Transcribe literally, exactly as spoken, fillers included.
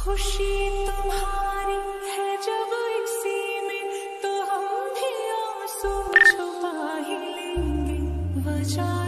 खुशी तुम्हारी है जब इसी में, तो हम भी आंसू छुपा ही लेंगे वजह